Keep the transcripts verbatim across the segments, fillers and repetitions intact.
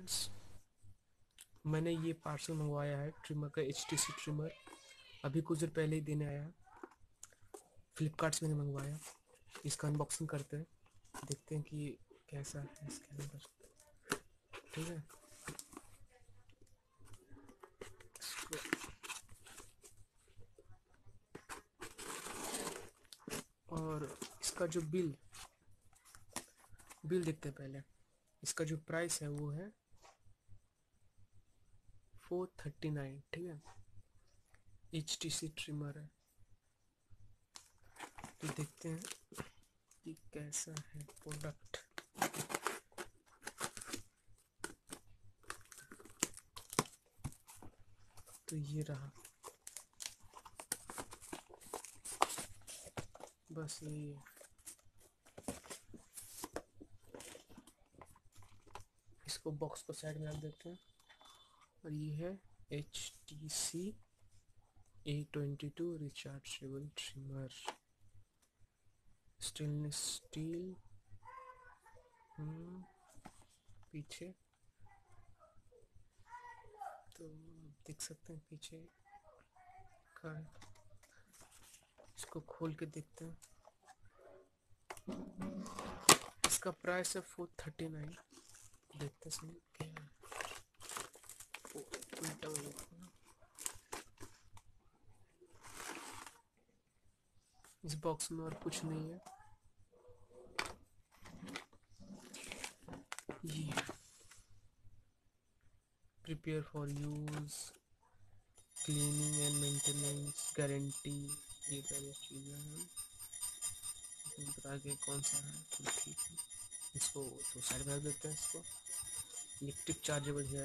Friends, मैंने ये parcel मंगवाया है ट्रिमर का, एच टी सी ट्रिमर। अभी कुछ देर पहले ही देने आया। फ्लिपकार्ट से मैंने मंगवाया। इसका अनबॉक्सिंग करते हैं, देखते हैं कि कैसा है इसके अंदर। ठीक है, और इसका जो बिल बिल देखते हैं पहले। इसका जो प्राइस है वो है फोर थर्टी नाइन। ठीक है, एच टी सी ट्रिमर है। तो देखते हैं कि कैसा है प्रोडक्ट। तो ये रहा, बस यही है। इसको बॉक्स को साइड में रख देते हैं। और ये है H T C A twenty two rechargeable trimmer, stainless steel. पीछे तो देख सकते हैं, पीछे का। इसको खोल के देखते हैं। इसका प्राइस है फोर थर्टी नाइन। देखते हैं सही क्या है। ओ, उल्टा हो गया। इस बॉक्स में और कुछ नहीं है। ये prepare for use, cleaning and maintenance guarantee, ये सारी चीज़ें हैं। बता के कौन सा है, तो ठीक है। इसको तो साइड में रख देते हैं। इसको इलेक्ट्रिक चार्जेबल हेयर।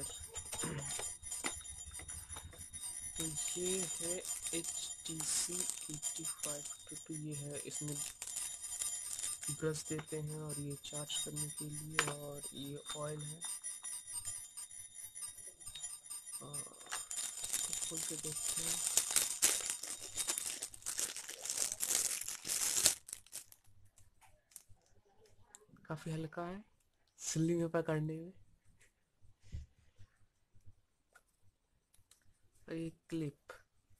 तो ये है H T C eighty five two. ये है, इसमें ब्रश देते हैं और ये चार्ज करने के लिए, और ये ऑयल है। और खोल के देखते हैं। काफी हल्का है सिल्ली में पकड़ने में। और ये क्लिप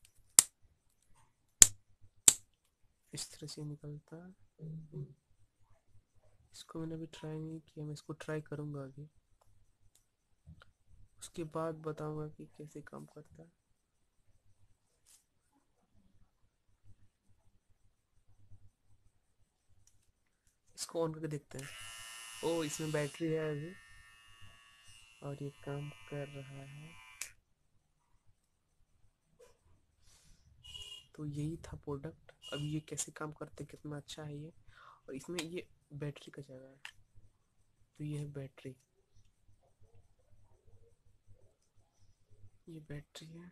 इस तरह से निकलता है। इसको मैंने अभी ट्राई नहीं किया, मैं इसको ट्राई करूंगा अभी। उसके बाद बताऊंगा कि कैसे काम करता है। इसको ऑन करके देखते हैं। ओ, इसमें बैटरी है अभी, और ये काम कर रहा है। तो यही था प्रोडक्ट। अब ये कैसे काम करते, कितना अच्छा है ये। और इसमें ये बैटरी का जगह है। तो ये है बैटरी, ये बैटरी है।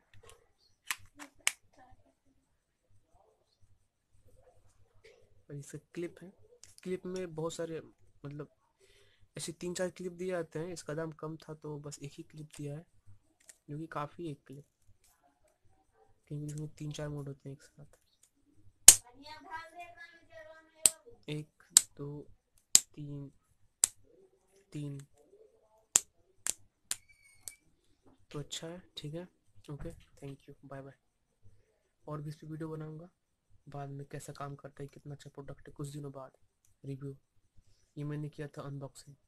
और इसका क्लिप है। क्लिप में बहुत सारे, मतलब ऐसे तीन चार क्लिप दिए जाते हैं। इसका दाम कम था तो बस एक ही क्लिप दिया है, जो कि काफ़ी है एक क्लिप, क्योंकि इसमें तीन चार मोड होते हैं एक साथ। एक, दो, तीन, तीन। तो अच्छा है, ठीक है, okay, thank you, bye bye. और भी इस पर वीडियो बनाऊंगा बाद में, कैसा काम करता है, कितना अच्छा प्रोडक्ट है, कुछ दिनों बाद रिव्यू। ये मैंने किया था अनबॉक्सिंग।